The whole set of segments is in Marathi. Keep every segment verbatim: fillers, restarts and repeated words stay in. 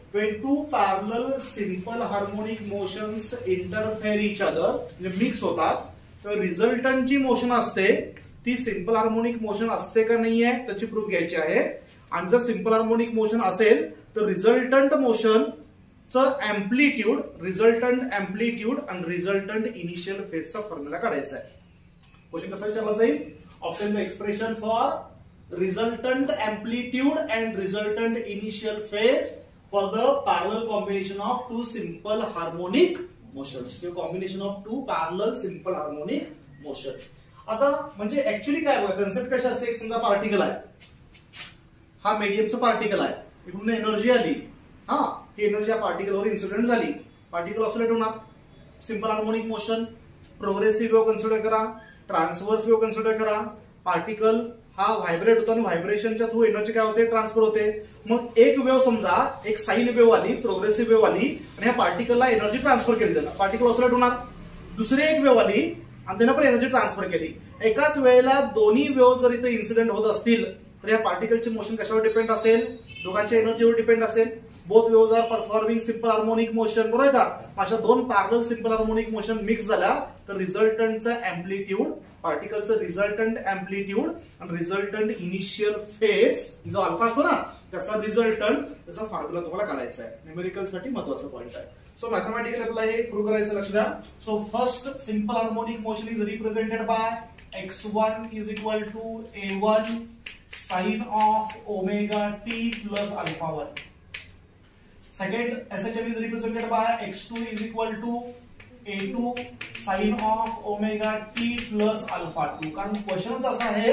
when two parallel simple harmonic motions interfere each other, म्हणजे मिक्स होतात, तर रिझल्टंट जी मोशन असते ती सिंपल हार्मोनिक मोशन असते का नाहीये त्याची प्रूफ घ्यायची आहे. आणि जर सिंपल हार्मोनिक मोशन असेल तर रिझल्टंट मोशन चं एम्प्लिट्यूड, रिझल्टंट एम्प्लिट्यूड आणि रिझल्टंट इनिशियल फेजचा फॉर्म्युला काढायचा आहे. क्वेश्चन कसा विचारला जाईल? Option the expression for resultant amplitude and resultant initial phase for the parallel combination of two simple harmonic motions. The combination of two parallel simple harmonic motions. आता म्हणजे ऍक्च्युअली काय बघा, कन्सेप्ट कशी असते, एक समजा पार्टिकल आहे, हा मीडियमचा पार्टिकल आहे, इकडून एनर्जी आली, हा ही एनर्जी या पार्टिकलवर इन्सिडेंट झाली, पार्टिकल ऑसिलेट होणार. Simple harmonic motion, progressive wave consider करा, ट्रान्सव्हर्स वेव्ह कन्सिडर करा. पार्टिकल हा व्हायब्रेट होतो आणि व्हायब्रेशनच्या थ्रू एनर्जी काय होते, ट्रान्सफर होते. मग एक वेव्ह समजा एक साइन वेव्ह आली, प्रोग्रेसिव्ह वेव्ह आली आणि ह्या पार्टिकलला एनर्जी ट्रान्सफर केली, त्याला पार्टिकल ऑसिलेट होणार. दुसरी एक वेव्ह आली आणि त्यानं पण एनर्जी ट्रान्सफर केली. एकाच वेळेला दोन्ही वेव्ह जर इथे इन्सिडेंट होत असतील तर या पार्टिकलची मोशन कशावर डिपेंड असेल, दोघांच्या एनर्जीवर डिपेंड असेल. Both waves are performing simple harmonic motion, बरोबर का? अशा दोन parallel simple harmonic motion mix झाल्या तर रिझल्टंटचा एम्प्लिट्यूड, पार्टिकलचं रिझल्टंट एम्प्लिट्यूड आणि रिझल्टंट इनिशियल फेज जो अल्फा असतो ना त्याचा रिझल्टंट, त्याचा फॉर्म्युला तुम्हाला काढायचा आहे. न्यूमेरिकल साठी महत्वाचा पॉइंट आहे. सो मॅथमॅटिकल आपल्याला हे प्रूव्ह करायचं, लक्ष द्या. So first simple harmonic motion is represented by x one is equal to A one sine of omega T plus alpha one. Second, S H M is represented by x two is equal to a two sin of omega t plus alpha two. कारण क्वेश्चन असा आहे,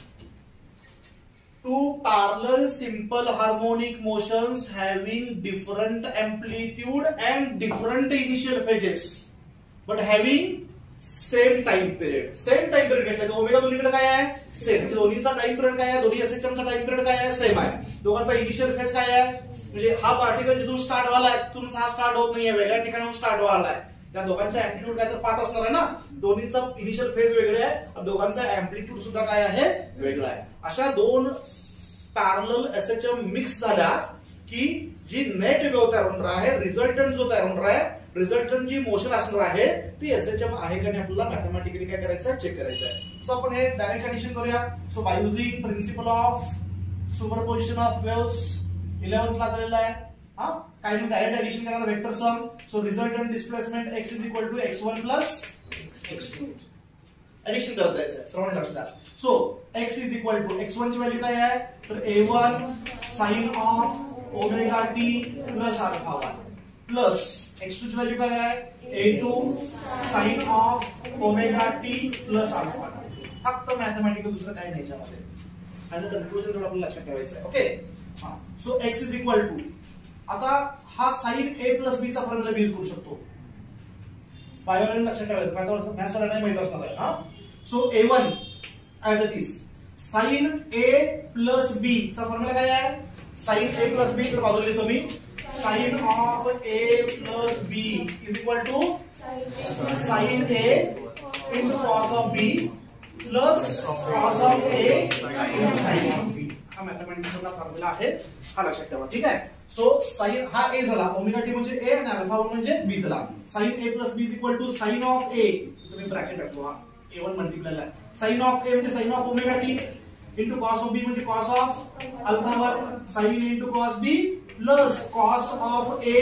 two parallel simple harmonic motions having different amplitude and different initial phases but having same time period. Same time period घेतला तर ओमेगा दोन्हीकडे काय आहे, सेम. दोन्हीचा टाइम पिरियड काय आहे, दोन्ही एस एच एम चा टाइम पिरियड काय आहे, सेम आहे. दोघांचा इनिशियल फेज काय आहे, म्हणजे हा पार्टिकल जिथून स्टार्ट व्हायला आहे तिथून हा स्टार्ट होत नाहीये, वेगळ्या ठिकाणाहून स्टार्ट व्हायला आहे. त्या दोघांचा एम्प्लिट्यूड काय तर पाच असणार आहे ना, दोन्हीचा इनिशियल फेज वेगळे आहे आणि दोघांचा एम्प्लिट्यूड सुद्धा काय आहे, वेगळा आहे. अशा दोन पॅरलल एसएचएम मिक्स झाल्या की जी नेट वेव्ह तयार होणार आहे, रिझल्टंट जो तयार होणार आहे, रिझल्टंट जी मोशन असणार आहे ती एसएचएम आहे का नाही आपल्याला मॅथमॅटिकली काय करायचं आहे, चेक करायचं आहे. सो आपण हे डायरेक्ट एडिशन करूया. So by using principle of superposition of waves eleventh ला झालेला आहे. हा काय मी डायरेक्ट एडिशन करणार vector sum. So resultant displacement x is equal to x one plus x two addition करत जायचं आहे, सर्वांनी लक्ष द्या. So x is equal to x one ची व्हॅल्यू काय आहे तर A one sine of omega T plus alpha one plus x to ची व्हॅल्यू काय आहे A two sine of omega T plus alpha. फक्त मॅथमॅटिकल दुसरं काही नाही याच्यामध्ये आणि कन्क्लुजन थोडं आपल्याला लक्षात ठेवायचं आहे. ओके, हा. So x is equal to, आता हा साइन ए प्लस बी चा फॉर्म्युला यूज करू शकतो. बायोलॉजी लक्षात ठेवायचं, मॅथ्स वाला नाही माहित असणार आहे. हा so A one as it is sine A plus B चा फॉर्म्युला काय आहे, साइन ए प्लस बी तर बाजूला लिहितो मी, sine of A plus B is equal to sine A into cos of B plus cos of A into sine of B. हा मॅथमॅटिक्सचा फॉर्म्युला आहे, हा लक्षात ठेवा. ठीक आहे. सो साइन हा ए झाला, ओमेगा टी म्हणजे ए आणि अल्फा वन म्हणजे बी झाला. Sine A plus B is equal to sine of A, तुम्ही ब्रॅकेट टाकतो, हा ए वन मल्टिप्लाय आहे. साइन ऑफ ए म्हणजे sine of omega t into cos of B म्हणजे cos of alpha one, sine into cos B plus cos of A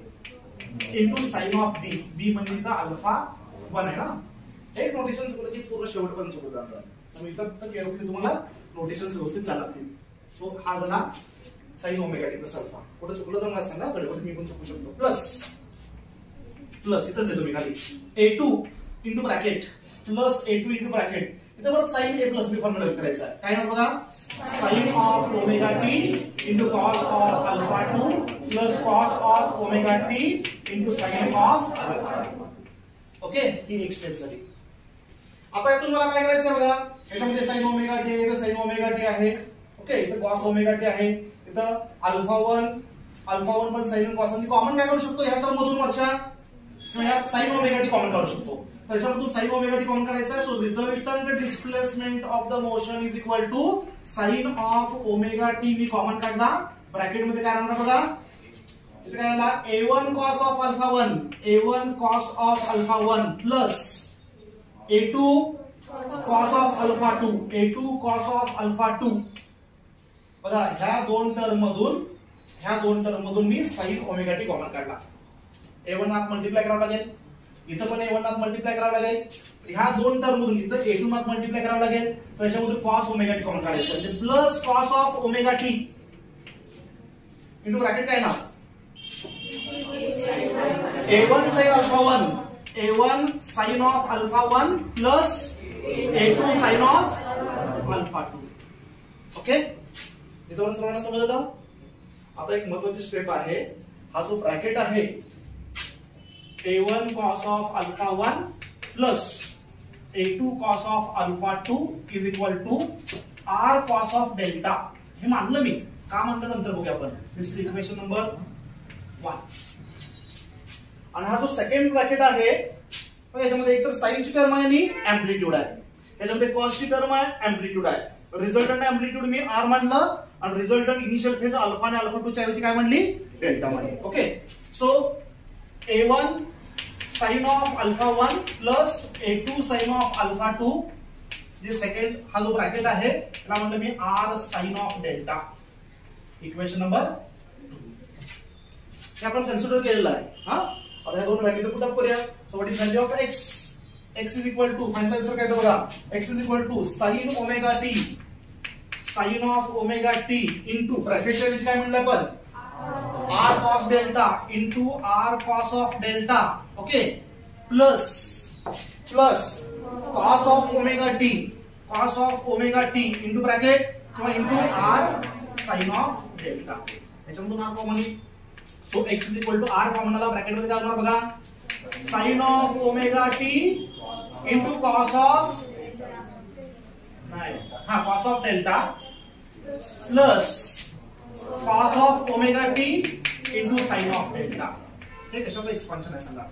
into sine of B. B म्हणजे इथं अल्फा वन आहे ना. एक नोटेशन चुकलं की पूर्ण शेवटपर्यंत चुकून जाणार, त्यामुळे इथं फक्त केअरफुली तुम्हाला नोटेशन व्यवस्थित द्यायला लागतील. सो हा झाला sine omega T plus alpha. कुठे चुकलं तर मला सांगा, गडबड मी पण चुकू शकतो. प्लस प्लस इथं देतो मी खाली A two into bracket plus A two into bracket, इथं परत sine A plus B formula use करायचा आहे. काय ना बघा, sine of omega t into cos of alpha two plus cos of omega t into sine of alpha. Okay, ही एक स्टेप झाली. आता यातून मला काय करायचं बघा, याच्यामध्ये साइन ओमेगा टी आहे, इथं साइन ओमेगा टी आहे. ओके, इथं कॉस ओमेगा टी आहे, इथं अल्फा वन अल्फा वन पण साइन कॉस म्हणजे कॉमन काय करू शकतो या टर्म मधून वरच्या किंवा या साइन ओमेगा टी कॉमन काढू शकतो. त्याच्यामधून साइन ओमेगा टी कॉमन काढायचा आहे. So resultant displacement of the motion is equal to sine of omega t मी कॉमन काढला, ब्रॅकेट मध्ये काय राहणार बघा इथे काय आला A one cos of alpha one A one cos of alpha one plus A two cos of alpha two A two cos of alpha two. बघा ह्या दोन टर्म मधून ह्या दोन टर्म मधून मी साइन ओमेगा टी कॉमन काढला. ए वन नात मल्टिप्लाय करावं लागेल, इथं पण ए वन नात मल्टिप्लाय करावं लागेल, ह्या दोन टर्म मधून इथं ए टू नात मल्टिप्लाय करावं लागेल, त्याच्यामधून कॉस ओमेगा टी कॉमन काढायचं म्हणजे plus cos of omega t into bracket काय ना A one sine alpha one A one sine of alpha one plus A two sine of alpha two. Okay इथं सर्वांना समजलं. आता एक महत्वाची स्टेप आहे, हा जो ब्रॅकेट आहे A one cos of alpha one plus A two cos of alpha two is equal to R cos of delta. हे मानलं मी, का मानलं नंतर बघूया आपण. This is equation number one. आणि हा जो सेकंड ब्रॅकेट आहे याच्यामध्ये एकतर साइनची टर्म आहे आणि अँप्लिट्यूड आहे, याच्यामध्ये कॉसची टर्म आहे, अँप्लिट्यूड आहे. रिझल्टंट अँप्लिट्यूड मी आर मानलं आणि रिझल्टंट इनिशियल फेज अल्फा आणि अल्फा टू च्या ऐवजी काय म्हणली डेल्टा म्हणली. Okay so A one sine of alpha one plus A two sine of alpha two. जे सेकंड हा जो ब्रॅकेट आहे त्याला म्हणलं मी R sine of delta. Equation number two हे आपण कन्सिडर केलेलं आहे. हा आता या दोन व्हॅल्यू पुट अप करूया. So what is value of x? x is equal to final answer काय तर बघा x is equal to sine omega t sine of omega t into ब्रॅकेटच्या ऐवजी काय म्हणलं आपण R cos delta into R cos of delta. Okay plus plus cos of omega t cos of omega t into bracket किंवा into R sine of delta. याच्यामधून R common. So x is equal to R common आला, ब्रॅकेट मध्ये काय होणार बघा sine of omega t into cos of नाही हा cos of delta plus cos of omega t into sine of delta. हे कशाचं एक्सपान्शन आहे सांगा?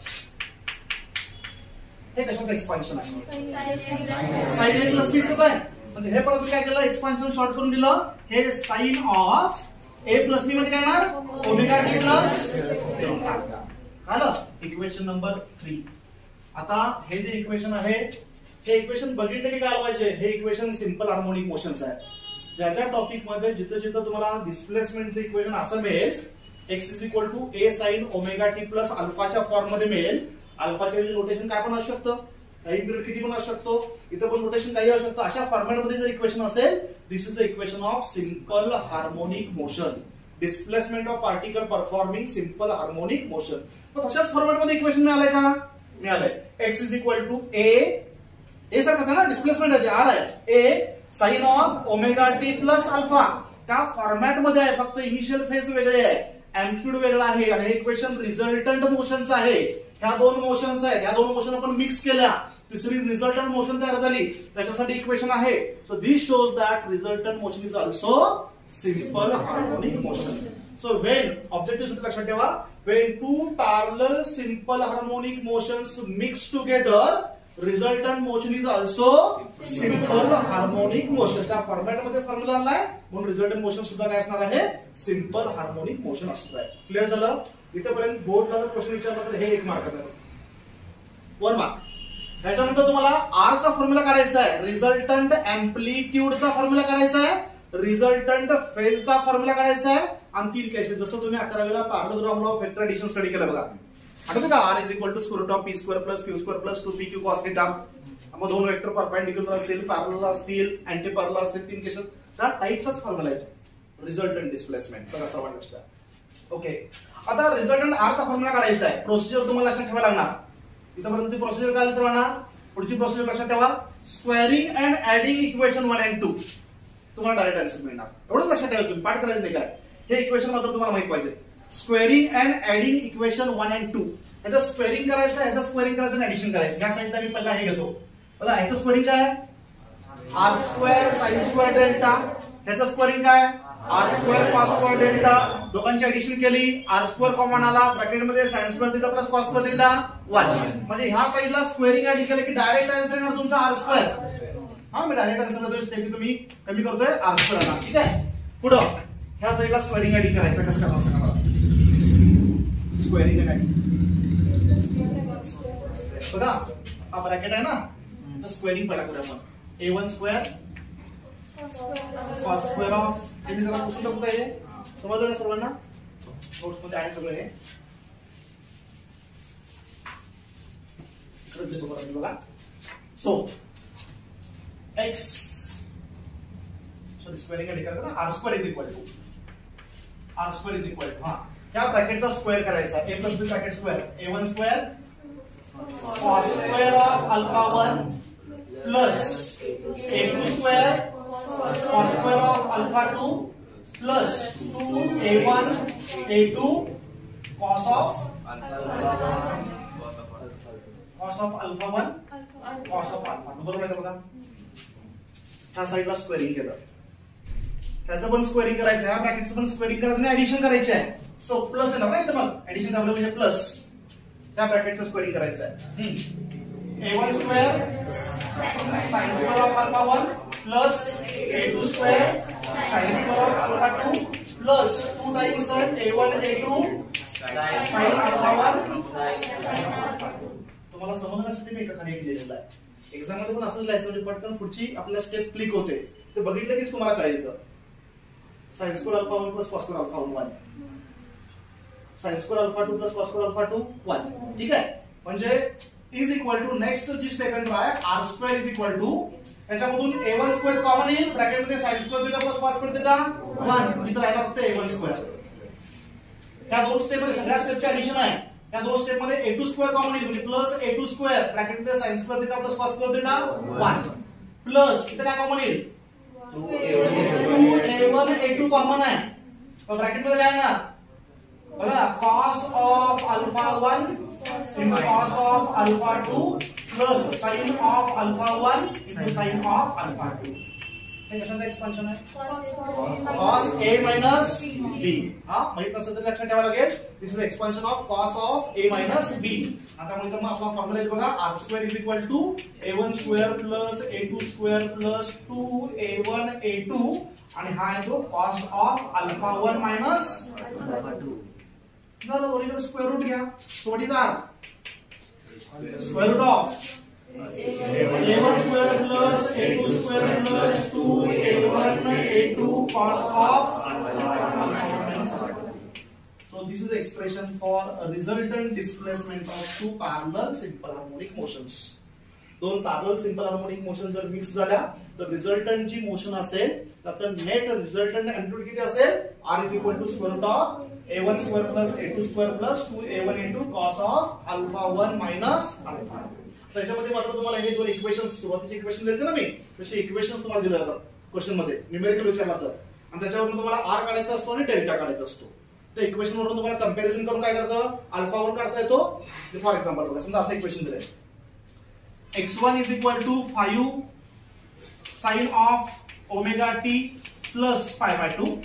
हे कशाचं एक्सपान्शन आहे? साइन ए प्लस बी कसं आहे म्हणजे हे परत काय केलं एक्सपान्शन शॉर्ट करून दिलं. हे sine of A plus B म्हणजे काय येणार ओमेगा टी प्लस डेल्टा. आलं इक्वेशन नंबर थ्री. आता हे जे इक्वेशन आहे हे इक्वेशन बघितलं की काय पाहिजे, हे इक्वेशन सिंपल हार्मोनिक मोशन्स आहे. ज्याच्या टॉपिक मध्ये जिथं जिथं तुम्हाला डिस्प्लेसमेंटचं इक्वेशन असं मिळेल x is equal to A sine omega T plus अल्फाच्या फॉर्म मध्ये मिळेल. अल्फाच्या नोटेशन काय पण असू शकतं, टाइम पिरियड किती पण असू शकतो, इथं पण नोटेशन काही असू शकतं. अशा फॉर्मॅट मध्ये जर इक्वेशन असेल this is the equation of simple harmonic motion. Displacement of particle performing simple harmonic motion. तर तशाच फॉर्मॅट मध्ये इक्वेशन मिळालंय का? मिळालंय. X is equal to A A सारखंच आहे ना, डिस्प्लेसमेंट आहे आर आहे A sine of omega T plus alpha. त्या फॉर्मॅट मध्ये आहे, फक्त इनिशियल फेज वेगळे आहे, अँप्लिट्यूड वेगळा आहे आणि इक्वेशन रिझल्टंट मोशनच आहे. ह्या दोन मोशन्स आहेत, ह्या दोन मोशन आपण मिक्स केल्या, तिसरी रिझल्टंट मोशन तयार झाली, त्याच्यासाठी इक्वेशन आहे. So this shows that resultant motion is also simple harmonic motion. So when objective सूत्र लक्षात ठेवा, when two parallel simple harmonic motions mix together resultant motion is also simple harmonic motion. त्या फॉर्मॅट मध्ये फॉर्म्युला आणलाय म्हणून रिझल्टंट मोशन सुद्धा काय असणार आहे सिंपल हार्मोनिक मोशन असणार आहे. क्लिअर झालं? इथपर्यंत बोर्डला जर क्वेश्चन विचारला तर हे एक मार्काचा वन मार्क. त्याच्यानंतर तुम्हाला आर चा फॉर्म्युला काढायचा आहे, रिझल्टंट अँप्लिट्यूडचा फॉर्म्युला काढायचा आहे, रिझल्टंट फेजचा फॉर्म्युला काढायचा आहे आणि तीन केसेस जसं तुम्ही अकरावीला parallelogram law of vector addition study केलं बघा. आठवतं का? R is equal to square root of P square plus Q square plus two P Q cos theta. मग दोन वेक्टर परपेंडिक्युलर असतील, पॅरलल असतील, अँटी पॅरलल असतील, तीन केसेस त्या टाइपचाच फॉर्म्युला आहे रिझल्टंट डिस्प्लेसमेंट. बघा सर्वांना लक्षात. ओके आता रिझल्टंट आर चा फॉर्म्युला काढायचा आहे. प्रोसिजर तुम्हाला लक्षात ठेवायला लागणार. इथपर्यंत प्रोसिजर काय सर्वांना? पुढची प्रोसिजर लक्षात ठेवा, squaring and adding equation one and two. तुम्हाला डायरेक्ट आन्सर मिळणार, एवढंच लक्षात ठेवा. तुम्ही पाठ करायचं नाही काय, हे इक्वेशन मात्र तुम्हाला माहित पाहिजे. Squaring and adding equation one and two. याचं स्क्वेअरिंग करायचं, याचं स्क्वेअरिंग करायचं आणि ऍडिशन करायचं. या साईडला मी पहिला हे घेतो बघा. याचं स्क्वेअरिंग काय आहे R square sine square delta. याचं स्क्वेअरिंग काय R square cos square delta. दोघांची ऍडिशन केली, आर स्क्वेअर कॉमन आला, ब्रॅकेट मध्ये sine square delta plus cos square delta one. म्हणजे ह्या साईडला स्क्वेअरिंग ऍड केलं की डायरेक्ट आन्सर येणार तुमचा आर स्क्वेअर. हा मी डायरेक्ट आन्सर देतोय, स्टेप तुम्ही कमी करतोय आर स्क्वेअर आला. ठीक आहे पुढं ह्या साईडला स्क्वेअरिंग ऍडिंग करायचं. कसं करणार सांगा मला. स्क्वेअरिंग आहे बघा, हा ब्रॅकेट आहे ना, तर स्क्वेअरिंग पहिला करूया आपण. A one square cos square of, हे मी जरा पुसून टाकू काय, समजलं ना सर्वांना, नोट्स मध्ये आहे सगळं हे. बघा, सो एक्स सॉरी स्क्वेअरिंग कडे करायचं ना, R square is equal to R square is equal to हा त्या ब्रॅकेटचा स्क्वेअर करायचा, A plus B bracket square, A one square cos square of alpha one plus A two square cos square of alpha two plus two A one A two cos of cos of alpha one cos of alpha two. बरोबर आहे का बघा, ह्या साईडला स्क्वेअरिंग केलं, त्याचं पण स्क्वेअरिंग करायचं, ह्या ब्रॅकेटचं पण स्क्वेअरिंग करायचं आणि ऍडिशन करायचं आहे. सो प्लस येणार ना इथं, मग ऍडिशन करायला म्हणजे प्लस त्या ब्रॅकेटचं स्क्वेअरिंग करायचं आहे. A one square sine square of alpha one plus A two square sine square of alpha two plus two times A one A two sine alpha one. तुम्हाला समजण्यासाठी मी एका खाली लिहिलेलं आहे, एक्झाम मध्ये पण असंच लिहायचं म्हणजे पटकन पुढची आपल्याला स्टेप क्लिक होते. ते बघितलं की तुम्हाला कळेल. Sine square alpha one plus cos square alpha one, sine square alpha two plus cos square alpha two one. ठीक आहे, म्हणजे इज इक्वल टू नेक्स्ट जी स्टेटमेंट आहे R square is equal to, त्याच्यामधून ए वन स्क्वेअर कॉमन येईल, ब्रॅकेट मध्ये sine square theta plus cos square theta one, इथं राहिला फक्त ए वन स्क्वेअर. त्या दोन स्टेप मध्ये सगळ्या स्टेपची ऍडिशन आहे. या दोन स्टेप मध्ये ए टू स्क्वेअर कॉमन येईल, म्हणजे plus A two square bracket मध्ये sine square theta plus cos square theta one plus इथं काय कॉमन येईल, two A one A two common आहे, तर ब्रॅकेट मध्ये काय येणार बघा, cos of alpha one into cos of alpha two plus sine of alpha one into sine of alpha two. हे कशाचं एक्सपान्शन आहे, कॉस ए मायनस बी. हा माहित नसेल तर लक्षात ठेवावं लागेल, this is expansion of cos of A minus B. आता मग इथं आपला फॉर्म्युला आहे बघा, R square is equal to A one square plus A two square plus two A one A two, आणि हा आहे तो cos of alpha one minus alpha two. झालं, ओरिजिनल स्क्वेअर रूट घ्या. So what is R square root of A one square plus A two square plus two A one A two cos of. So this is the expression for a resultant displacement of two parallel simple harmonic motions. दोन parallel simple harmonic motion जर मिक्स झाल्या तर रिझल्टंट जी मोशन असेल त्याचं नेट रिझल्टंट एम्प्लिट्यूड किती असेल, r is equal to square root of A one square plus A two square plus two A one A two cos of alpha one minus alpha. त्याच्यामध्ये मात्र तुम्हाला हे दोन इक्वेशन्स, सुरुवातीचे इक्वेशन दिले ना मी, तसे इक्वेशन्स तुम्हाला दिले जातात क्वेश्चन मध्ये, न्यूमेरिकल विचारला तर, आणि त्याच्यावरून तुम्हाला आर काढायचा असतो आणि डेल्टा काढायचा असतो. तर इक्वेशन वरून तुम्हाला कंपॅरिझन करून काय करतं, अल्फा वन काढता येतो. फॉर एक्झाम्पल बघा, समजा असं इक्वेशन दिलंय, X one is equal to five sine of omega T plus pi by two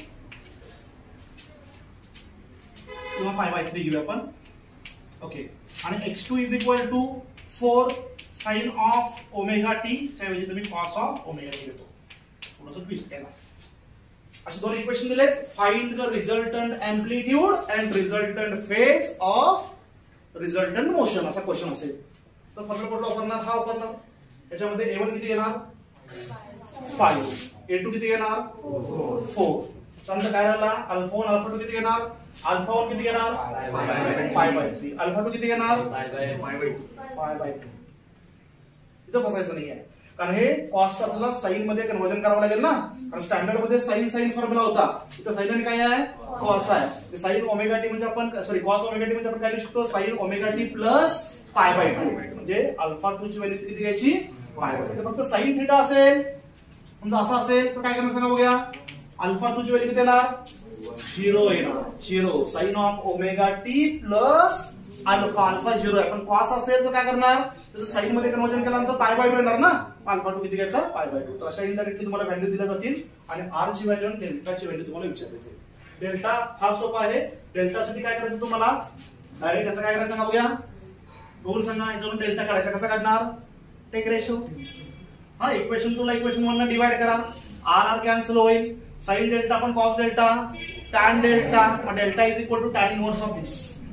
किंवा पाय बाय थ्री घेऊया आपण. ओके, आणि X two is equal to four sine of omega T च्या ऐवजी तुम्ही कॉस ऑफ ओमेगा टी घेतो. थोडंसं ट्विस्ट केला. असे दोन इक्वेशन दिलेत. Find the resultant amplitude and resultant phase of resultant motion असा क्वेश्चन असेल तर फॉर्म्युला कुठला वापरणार, हा वापरणार. त्याच्यामध्ये ए वन किती येणार फाइव्ह, ए टू किती येणार फोर, त्यानंतर काय राहिला अल्फा वन अल्फा टू किती येणार, अल्फा वन किती येणार पाय बाय थ्री, अल्फा टू किती येणार पाय बाय टू. इथं फसायचं नाहीये, कारण हे कॉस्ट आपल्याला साइन मध्ये कन्वर्जन करावं लागेल ना, कारण स्टँडर्ड मध्ये साइन साइन फॉर्म्युला होता, इथं साइन आणि काय आहे कॉस आहे. साइन ओमेगा टी म्हणजे आपण सॉरी कॉस ओमेगा टी म्हणजे आपण काय लिहू शकतो, sine omega T plus pi by two, म्हणजे अल्फा टू ची व्हॅल्यू किती घ्यायची पाय बाय टू. फक्त साइन थिटा असेल, म्हणजे असं असेल तर काय करणार सांगा बघूया, अल्फा टू ची व्हॅल्यू किती येणार झिरो येणार, zero sine of omega T plus alpha, alpha zero आहे, पण कॉस असेल तर काय करणार, त्याचं साइन मध्ये कन्वर्जन केल्यानंतर पाय बाय टू येणार ना, अल्फा टू किती घ्यायचा पाय बाय टू. तर अशा इनडायरेक्टली तुम्हाला व्हॅल्यू दिल्या जातील आणि आर ची व्हॅल्यू आणि डेल्टा ची व्हॅल्यू तुम्हाला विचारायची. डेल्टा हा सोपा आहे. डेल्टा साठी काय करायचं तुम्हाला, डायरेक्ट याचं काय करायचं सांगा बघूया, बघून सांगा. याच्यावरून डेल्टा काढायचा, कसा काढणार, टेक रेशो. हा इक्वेशन टू ला इक्वेशन वन ला डिवाइड करा, आर आर कॅन्सल होईल, साइन डेल्टा पण cos delta, tan delta, delta is equal to tan inverse of this.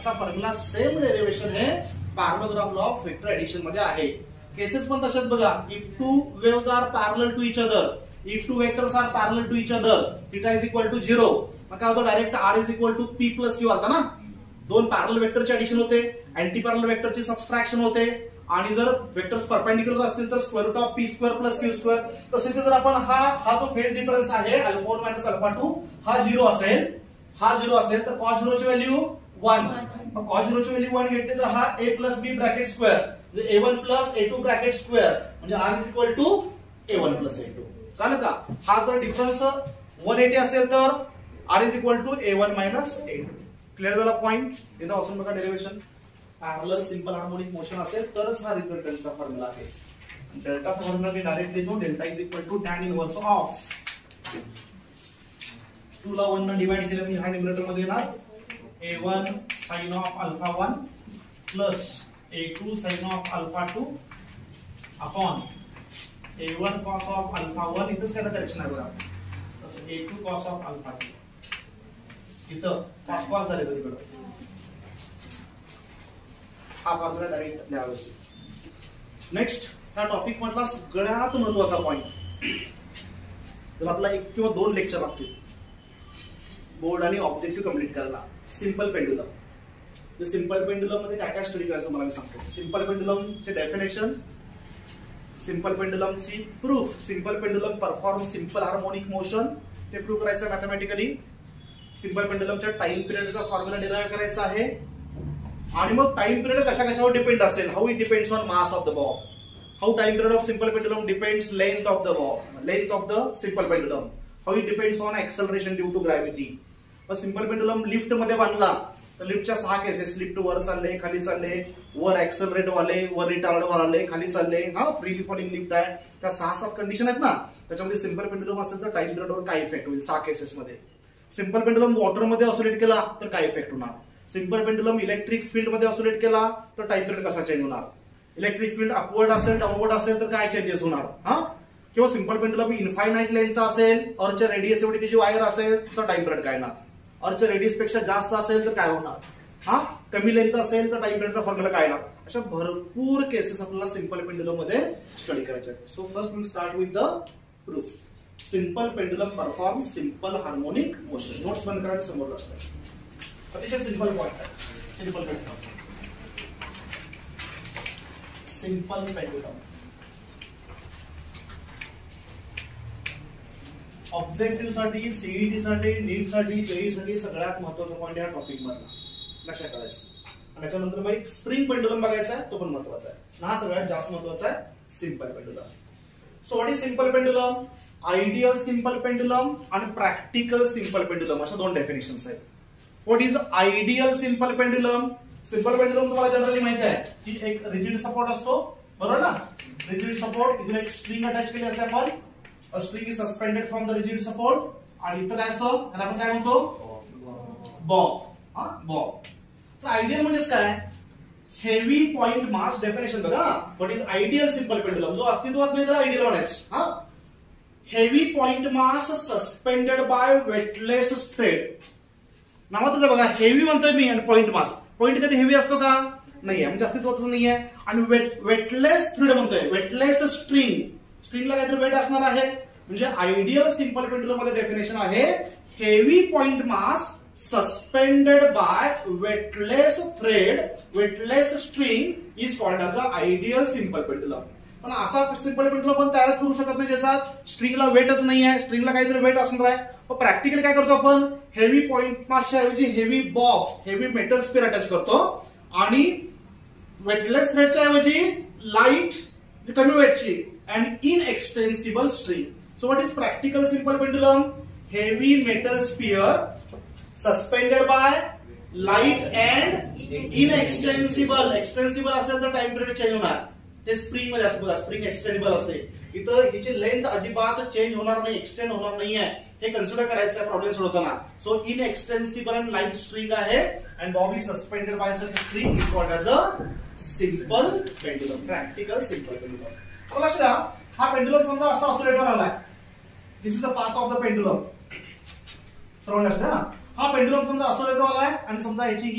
असा फॉर्म्युला सेम डेरिव्हेशन हे parallelogram law of vector addition मध्ये आहे. केसेस पण तशाच बघा. If two waves are parallel to each other, if two vectors are parallel to each other, theta is equal to zero. मग काय होतं, direct R is equal to P plus Q आता ना. दोन पॅरलल वेक्टरचे ऍडिशन होते, अँटी पॅरलल वेक्टरचे सबट्रॅक्शन होते. आणि जर वेक्टर्स परपेंडिक्युलर असतील तर square root of P square plus Q square. तसेच जर आपण हा हा जो फेज डिफरन्स आहे alpha one minus alpha two हा झिरो असेल, हा झिरो असेल तर कॉस झिरोची व्हॅल्यू वन. मग कॉस झिरोची व्हॅल्यू वन घेतली तर हा A plus B bracket square म्हणजे A one plus A two bracket square म्हणजे R is equal to A one plus A two. कळलं का? हा जर डिफरन्स वन एटी असेल तर R is equal to A one minus A two. Clear झाला पॉइंट? इथं वाचून बघा derivation. Parallel simple harmonic motion असेल तरच हा रिझल्टंटचा फॉर्म्युला आहे. डेल्टाचा फॉर्म्युला मी डायरेक्ट लिहितो. Delta is equal to tan inverse of two ला वन न डिवाइड केलं मी ह्या न्यूमरेटर मध्ये येणार A one sine of alpha one plus A two sine of alpha two upon A one cos of alpha one. इथंच काय करेक्शन आहे बघा. Plus A two cos of alpha two. इथं कॉस कॉस झाले तरी बघा. हा फॉर्म्युला डायरेक्ट लिहावा. नेक्स्ट हा टॉपिक मधला सगळ्यात महत्वाचा पॉइंट. तर आपला एक किंवा दोन लेक्चर लागतील बोर्ड आणि ऑब्जेक्टिव्ह कंप्लीट करायला. Simple pendulum. तर सिंपल पेंडुलम मध्ये काय काय स्टडी करायचं मला मी सांगतो. सिंपल पेंडुलमचे डेफिनेशन, सिंपल पेंडुलमची proof, simple pendulum perform simple harmonic motion ते प्रूव्ह करायचं मॅथमॅटिकली. सिंपल पेंडुलमच्या टाइम पिरियडचा फॉर्म्युला डिराइव्ह करायचा आहे. आणि मग टाइम पिरियड कशा कशावर डिपेंड असेल. How it depends on mass of the ball. How time period of simple pendulum depends length of the ball, length of the simple pendulum. How it depends on acceleration due to gravity. Simple pendulum lift मध्ये बांधला तर लिफ्टच्या सहा केसेस. लिफ्ट वर चालले, खाली चालले, वर एक्सेलरेट वाले, वर रिटार्ड वाले, खाली चालले, हा फ्रीली फॉलिंग लिफ्ट आहे. त्या सहा सात कंडिशन आहेत ना. त्याच्यामध्ये सिंपल पेंडुलम असेल तर टाइम पिरियडवर काय इफेक्ट होईल सहा केसेस मध्ये. सिंपल पेंडुलम वॉटर मध्ये ऑसिलेट केला तर काय इफेक्ट होणार. सिंपल पेंडुलम इलेक्ट्रिक फील्ड मध्ये ऑसिलेट केला तर टाइम पिरियड कसा चेंज होणार. इलेक्ट्रिक फील्ड अपवर्ड असेल डाऊनवर्ड असेल तर काय चेंजेस होणार. हा किंवा सिंपल पेंडुलम इन्फायनाइट लेंथचा असेल, अर्चच्या रेडियस एवढी त्याची वायर असेल तर टाइम पिरियड काय ना. अर्चच्या रेडियस पेक्षा जास्त असेल तर काय होणार. हा कमी लेंथ असेल तर टाइम पिरियडचा फॉर्म्युला काय ना. अशा भरपूर केसेस आपल्याला सिंपल पेंडुलम मध्ये स्टडी करायचे आहेत. So first will start with the proof. Simple pendulum perform simple harmonic motion. Notes बंद करा समोर असतात. अतिशय सिंपल पॉइंट आहे. Simple pendulum, simple pendulum. Objective साठी, सीईटी साठी, नीट साठी, जेई साठी सगळ्यात महत्वाचा पॉइंट या टॉपिक मधला लक्षात करायचं. आणि त्याच्यानंतर मग एक स्प्रिंग पेंडुलम बघायचा आहे, तो पण महत्वाचा आहे. हा सगळ्यात जास्त महत्वाचा आहे simple pendulum. So what is simple pendulum. Ideal simple pendulum आणि प्रॅक्टिकल सिंपल पेंडुलम अशा दोन डेफिनेशन्स आहेत. What is ideal simple pendulum. Simple pendulum तुम्हाला जनरली माहिती आहे की एक रिजिड सपोर्ट असतो, बरोबर ना. रिजिड सपोर्ट, इथून एक स्ट्रिंग अटॅच केली असते आपण. A string is suspended from the rigid support. आणि इथं काय असतं त्याला आपण काय म्हणतो, बॉब. हा बॉब. तर आयडियल म्हणजेच काय, हेवी पॉइंट मास. डेफिनेशन बघा. What is ideal simple pendulum. जो अस्तित्वात नाही त्याला आयडियल म्हणायचं. हा heavy point mass suspended by weightless straight. नावातच बघा हेवी म्हणतोय मी आणि पॉइंट मास. पॉइंट कधी हेवी असतो का, नाहीये, म्हणजे अस्तित्वातच नाहीये. आणि वेट वेटलेस थ्रेड म्हणतोय, वेटलेस स्ट्रिंग. स्ट्रिंगला काहीतरी वेट असणार आहे. म्हणजे आयडियल सिंपल पेंडुलम मध्ये डेफिनेशन आहे heavy point mass suspended by weightless thread, weightless string is called as a ideal simple pendulum. पण असा सिंपल पेंडुलम पण तयारच करू शकत नाही ज्याच्यात स्ट्रिंगला वेटच नाही आहे. स्ट्रिंगला काहीतरी वेट असणार आहे. पण प्रॅक्टिकली काय करतो आपण, हेवी पॉइंट मासच्या ऐवजी heavy bob, heavy metal sphere attach करतो. आणि वेटलेस थ्रेडच्या ऐवजी लाईट कमी वेटची and inextensible string. So what is practical simple pendulum. Heavy metal sphere suspended by light and inextensible. Extensible असेल तर टाइम पिरियड चेंज होणार. ते स्प्रिंग मध्ये असतं बघा. स्प्रिंग एक्सटेंडेबल असते. इथं हिची लेंथ अजिबात चेंज होणार नाही, एक्सटेंड होणार नाहीये. हे कन्सिडर करायचं आहे प्रॉब्लेम सोडवताना. So inextensible and light string आहे. And bob is suspended by such spring is called as a simple pendulum. Practical simple pendulum. तर लक्ष द्या, हा पेंडुलम समजा असा ऑसिलेटर आलाय. This is the path of the pendulum. सर्वांना लक्ष द्या. हा पेंडुलम समजा ऑसिलेटर आलाय आणि समजा याची ही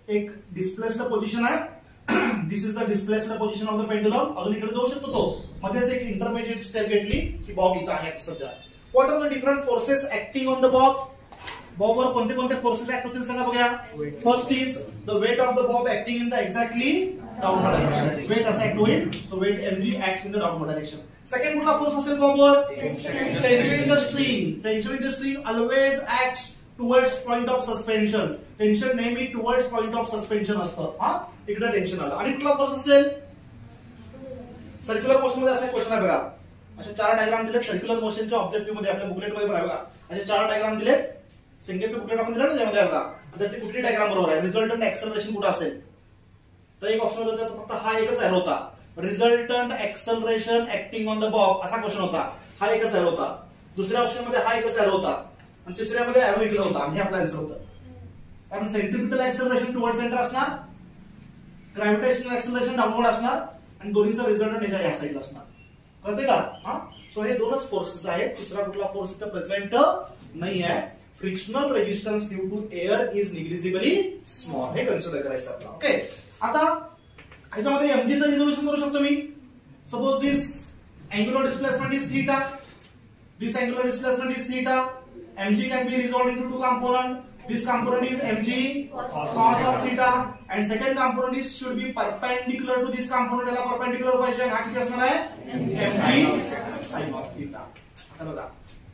एक डिस्प्लेस्ड पोझिशन आहे. This is the displaced position of the pendulum. अजून इकडे जाऊ शकतो तो. मध्येच एक इंटरमिजिएट स्टेप घेतली की बॉब इथं आहे सध्या. What are the different forces acting on the bob? बॉबवर कोणते कोणते फोर्सेस ऍक्ट होतील सांगा बघा. First is the weight of the bob acting in the exactly downward direction. Weight असं ऍक्ट होईल. So weight mg acts in the downward direction. Second कुठला फोर्स असेल बॉबवर? Tension in the string. Tension in the string always acts towards point of suspension. Tension नेहमी टुवर्ड्स पॉइंट ऑफ सस्पेन्शन असतं. हा इकडे टेन्शन आलं. आणि कुठला फोर्स असेल? सर्क्युलर मोशन मध्ये असा क्वेश्चन आहे बघा. असे चार डायग्राम दिलेत सर्क्युलर मोशनच्या ऑब्जेक्टिव्ह मध्ये. आपल्या बुकलेट मध्ये पण आहे बघा. असे चार डायग्राम दिलेत. सिंगलचं बुकलेट आपण दिलं ना त्यामध्ये बघा. तर ती कुठली डायग्राम बरोबर आहे? रिझल्टंट एक्सेलरेशन कुठे असेल? तर एक ऑप्शन होता फक्त हा एकच एरो होता. Resultant acceleration acting on the bob असा क्वेश्चन होता. हा एकच एरो होता. दुसऱ्या ऑप्शन मध्ये हा एकच एरो होता. आणि तिसऱ्यामध्ये एरो इकडे होता. आणि हे आपला आन्सर होता. कारण सेंट्रिपिटल एक्सेलरेशन टुवर्ड सेंटर असणार, ग्रॅव्हिटेशनल एक्सेलरेशन डाउनवर्ड असणार आणि दोन्हीचा रिझल्टंट या साईडला असणार. कळते का? हा सो हे दोनच फोर्सेस आहेत. तिसरा कुठला फोर्स इथं प्रेझेंट नाही आहे. Frictional resistance due to air is negligibly small. हे कन्सिडर करायचं आपल्याला. ओके. आता ह्याच्यामध्ये एमजी चं रिझोल्यूशन करू शकतो मी. Suppose this angular displacement is theta. This angular displacement is theta. mg can be resolved into two component. This component is mg cos of theta and second component is should be perpendicular to this component. याला perpendicular पाहिजे. हा किती असणार आहे? mg sin of theta. आता बघा,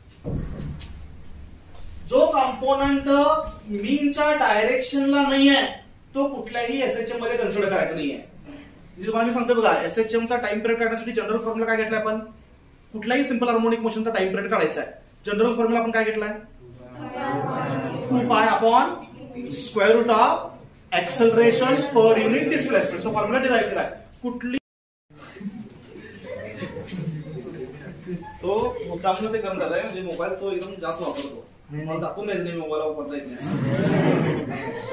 जो कंपोनंट मीनच्या डायरेक्शनला नाही आहे तो कुठल्याही एसएचएम मध्ये कन्सिडर करायचा नाही आहे. तुम्हाला मी सांगतो बघा, एसएचएम चा टाइम पिरियड काढण्यासाठी जनरल फॉर्म्युला काय घेतलाय आपण? कुठल्याही सिंपल हार्मोनिक मोशनचा टाइम पिरियड काढायचा आहे. जनरल फॉर्म्युला आपण काय घेतलाय? Two pi upon square root of acceleration per unit displacement. तो फॉर्म्युला डिराइव्ह केलाय. कुठली तो मुद्दाम ते करून झालाय. म्हणजे मोबाईल तो एकदम जास्त वापरतो. मला दाखवून द्यायचं नाही मोबाईल वापरता येत नाही.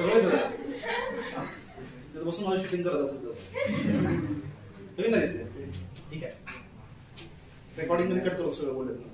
बसून मला शूटिंग करत असेल तर ठीक आहे. रेकॉर्डिंग मध्ये कट करू सगळं बोलत.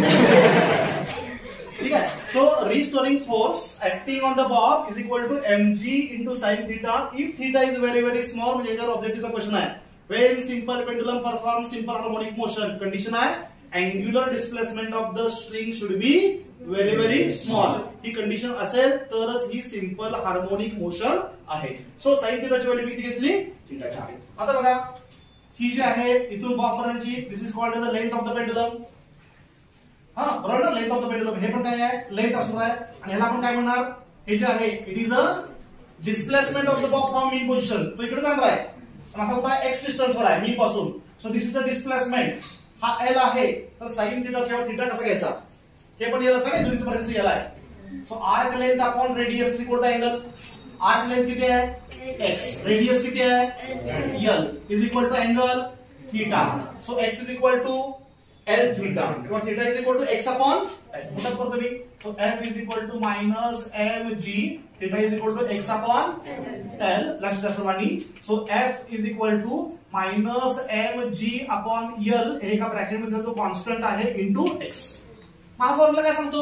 ठीक आहे. So restoring force acting on the bob is equal to mg into sine theta if theta is very very small. म्हणजे याच्यावर ऑब्जेक्टिव्हचा क्वेश्चन आहे. When simple pendulum perform simple harmonic motion. Condition आहे angular displacement of the string should be very very small. ही कंडिशन असेल तरच ही सिंपल हार्मोनिक मोशन आहे. सो साइन थीटाची व्हॅल्यू किती घेतली? थीटा. आता बघा, ही जी आहे इथून बॉब पर्यंतची this is called the length of the pendulum. हा बरोबर ना, लेंथ ऑफ द पेंडुलम. हे पण काय आहे? लेंथ असणार आहे. आणि ह्याला आपण काय म्हणणार? हे जे आहे it is a displacement of the bob from mean position. तो इकडे जाणार आहे. पण आता कुठे एक्स डिस्टन्स वर आहे मीन पासून. So this is the displacement. हा एल आहे. तर साइन थीटा किंवा थीटा कसा घ्यायचा? हे पण एलच आहे. दोन्ही पर्यंत एल आहे. So arc length upon radius is equal to angle. Arc length किती आहे? x. रेडियस किती आहे? l is equal to angle theta. So x is equal to l theta किंवा theta is equal to x upon l. मोठा करतो मी. So f is equal to minus mg. Theta is equal to x upon l. लक्षात सर्वांनी. So f is equal to minus mg upon l. हे एका ब्रॅकेट मध्ये तो कॉन्स्टंट आहे इनटू x. हा फॉर्म्युला काय सांगतो?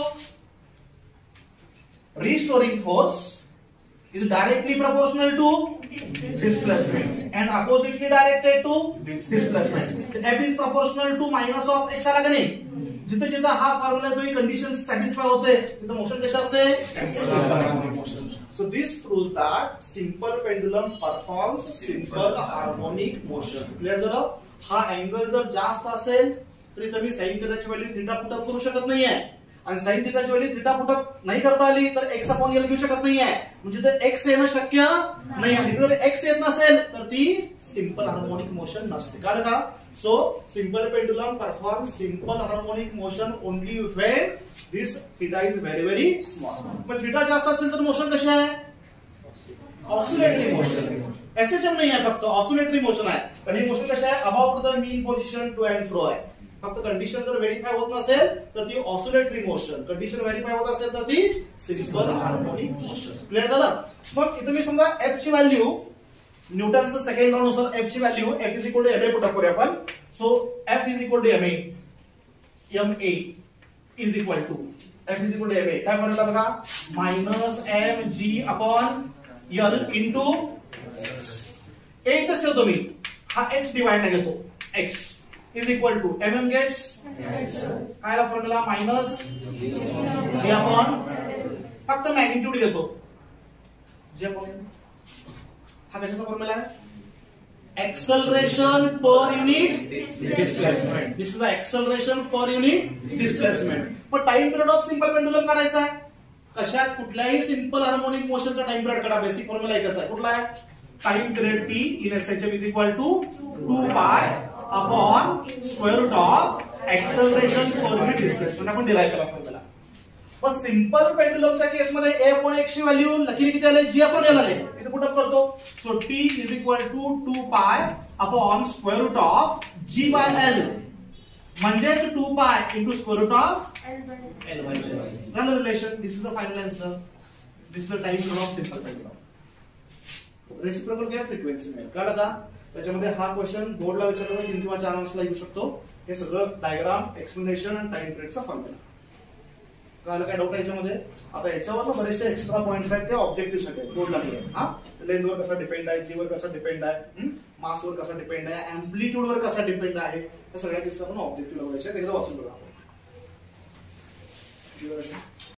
Restoring force is directly proportional to displacement and oppositely directed to displacement. F is proportional to minus of x आला का नाही? जिथे जिथे हा फॉर्म्युला तो ही कंडिशन सॅटिस्फाय होते तिथे मोशन कशा असते? So this proves that simple pendulum performs simple harmonic motion. Clear झालं? हा अँगल जर जास्त असेल तरी तुम्ही साइन थीटाची व्हॅल्यू थीटा पुटअप करू शकत नाहीये. आणि साइन थीटाची व्हॅल्यू थीटा पुटअप नाही करता आली तर x अपॉन l घेऊ शकत नाहीये. म्हणजे ते x येणं शक्य नाही आहे. जर x येत नसेल तर ती सिंपल हार्मोनिक मोशन नसते. कळलं का? So simple pendulum perform simple harmonic motion only when this theta is very very small. मग थीटा जास्त असेल तर मोशन कशी आहे? Oscillatory motion. एसएचएम नाही आहे, फक्त ऑसिलेटरी मोशन आहे. पण ही मोशन कशी आहे? About the mean position to and fro आहे. फक्त कंडिशन जर व्हेरीफाय होत नसेल तर ती ऑसिलेटरी मोशन. कंडिशन व्हेरीफाय होत असेल तर ती सिंपल हार्मोनिक मोशन. क्लियर झालं? मग इथे मी समजा f ची व्हॅल्यू न्यूटनचं सेकंड लॉ नुसार f ची value f is equal to ma put करूया आपण. So f is equal to ma. ma is equal to f is equal to ma. काय फॉर्म्युला बघा? Minus mg upon L into A इथंच ठेवतो मी, हा एक्स डिवाइड घेतो, X is equal to M M gets काय फॉर्म्युला मायनस जी अपॉन, फक्त मॅग्निट्यूड घेतो जी अपॉन, हा कशाचा फॉर्म्युला आहे, acceleration per unit displacement. This is the acceleration per unit displacement. पण time period of simple pendulum काढायचा आहे, कशात कुठल्याही सिंपल हार्मोनिक मोशनचा टाइम पिरियड काढा, बेसिक फॉर्म्युला एकच आहे, कुठला आहे, time period T in S H M is equal to two pi upon square root of acceleration per unit displacement आपण डिराइव्ह केला फॉर्म्युला. पण सिंपल पेंडुलमच्या केस मध्ये ए अपॉन एक्स ची व्हॅल्यू लकीली किती आले, जी अपॉन एल आले, इथे पुट अप करतो, so T is equal to two pi upon square root of G by L, म्हणजेच two pi into square root of L by G. झालं relation. This is the final answer. This is the time period of simple pendulum. Reciprocal काय फ्रिक्वेन्सी मिळेल कळलं का, त्याच्यामध्ये हा क्वेश्चन बोर्डला विचारला तीन किंवा चार मार्क्सला येऊ शकतो. हे सगळं डायग्राम, एक्सप्लेनेशन आणि टाइम पिरियडचा फॉर्म्युला. कळलं काय डाऊट याच्यामध्ये. आता याच्यावर बरेचसे एक्स्ट्रा पॉइंट्स आहेत, ते ऑब्जेक्टिव्ह साठी आहेत, बोर्डला क्लिअर. हा लेंथ वर कसा डिपेंड आहे, जी वर कसा डिपेंड आहे, मास वर कसा डिपेंड आहे, अँप्लिट्यूड वर कसा डिपेंड आहे, या सगळ्या गोष्टी आपण ऑब्जेक्टिव्ह लावायच्या, एकदा वाचून बघा आपण.